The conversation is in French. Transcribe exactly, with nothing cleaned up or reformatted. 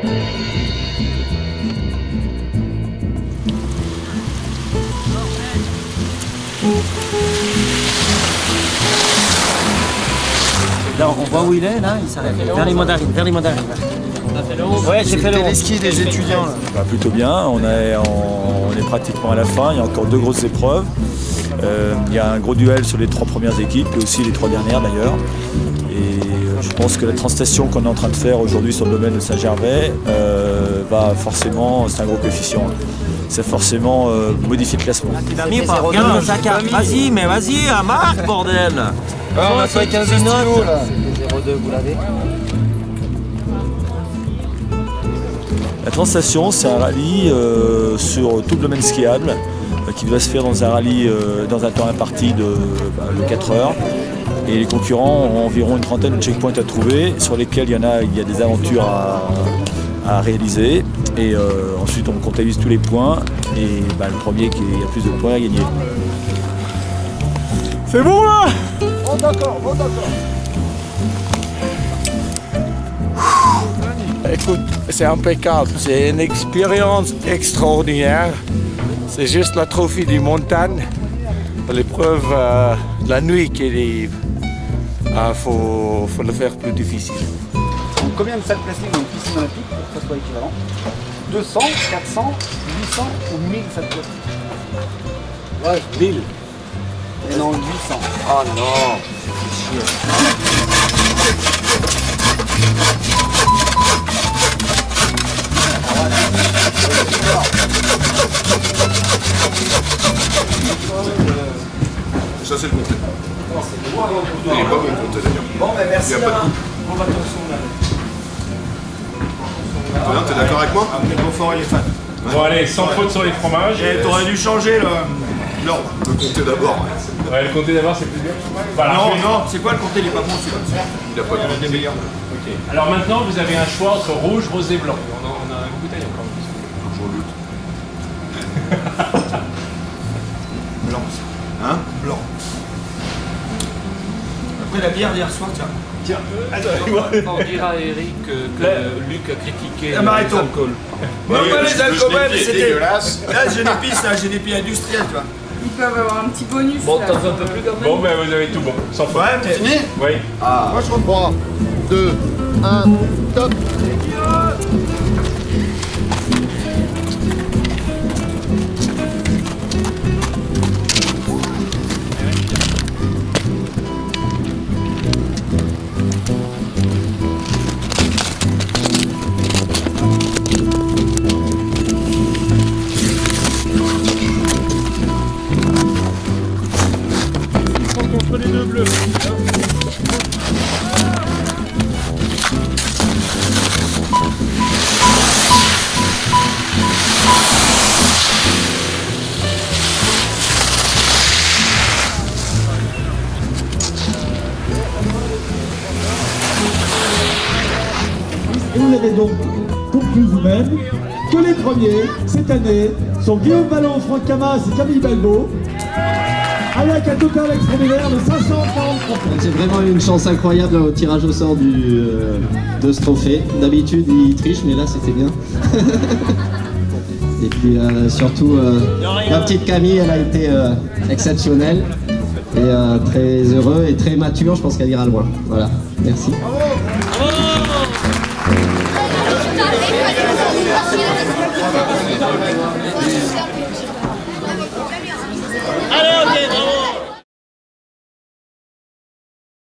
Là, on voit où il est, là, il s'arrête. Vers les mandarines, vers les mandarines. Ouais, j'ai fait le les skis des étudiants. Là. Bah, plutôt bien, on est, en, on est pratiquement à la fin, il y a encore deux grosses épreuves. Euh, il y a un gros duel sur les trois premières équipes et aussi les trois dernières d'ailleurs. Et euh, je pense que la transition qu'on est en train de faire aujourd'hui sur le domaine de Saint-Gervais euh, va forcément, c'est un gros coefficient, c'est forcément euh, modifier le classement. Vas-y, mais vas-y, à marque, bordel. Ah, on a fait quinze stylos là. zéro deux, vous l'avez? La Transstation, c'est un rallye euh, sur tout le domaine skiable euh, qui doit se faire dans un rallye euh, dans un temps imparti de, bah, de quatre heures. Et les concurrents ont environ une trentaine de checkpoints à trouver, sur lesquels il y en a, il y a des aventures à, à réaliser. Et euh, ensuite, on comptabilise tous les points. Et bah, le premier qui a plus de points a gagné. C'est bon là? Bon d'accord, bon d'accord. Écoute, c'est impeccable, c'est une expérience extraordinaire. C'est juste la trophée des montagnes, l'épreuve euh, de la nuit qui est... Il faut, faut le faire plus difficile. Donc, combien de salles plastiques dans une piscine olympique pour que ça soit équivalent? deux cents, quatre cents, huit cents ou mille salles plastiques? Ouais, mille. Et non, huit cents. Oh non, c'est chier. Ça c'est le compté. Il est pas bon le compté d'ailleurs. Bon ben merci. Il n'y a pas de coup. On va attention là. Toi, t'es d'accord avec moi? Le confort et les fans. Bon allez, sans faute sur les fromages. Et t'aurais dû changer l'ordre. Le compté d'abord. Ouais, le compté d'abord c'est plus dur. Voilà, non, je vais- non, c'est quoi le compté? Il est pas bon celui-là. Il a pas de des meilleurs. Ok. Alors maintenant vous avez un choix entre rouge, rose et blanc. On a, on a un bouteille encore. Toujours lutte. Blanc. Hein? Blanc. Après la bière d'hier soir, tiens. Tiens, On dira à Eric que, que Luc a critiqué Ah, bah, les arrêtons. alcools. Non, pas les alcools, c'est c'était. dégueulasse. Là, j'ai des pistes, là, j'ai des pieds industriels, tu vois. Ils peuvent avoir un petit bonus. Bon, là. t'en veux un peu plus quand même. Bon ben vous avez tout bon, sans faute. Ouais, mais. Fini? Oui. Moi je reprends. trois, deux, un, top. Contre les deux bleus. Et vous avez donc conclu vous-même que les premiers, cette année, sont Guillaume Ballon, Franck Camas et Camille Belbeau, avec un total extraordinaire de cinq cent quarante-trois points. C'est vraiment une chance incroyable au tirage au sort du, euh, de ce trophée. D'habitude, il triche, mais là, c'était bien. Et puis, euh, surtout, euh, la petite Camille, elle a été euh, exceptionnelle. Et euh, très heureux et très mature, je pense qu'elle ira loin. Voilà, merci. Bravo.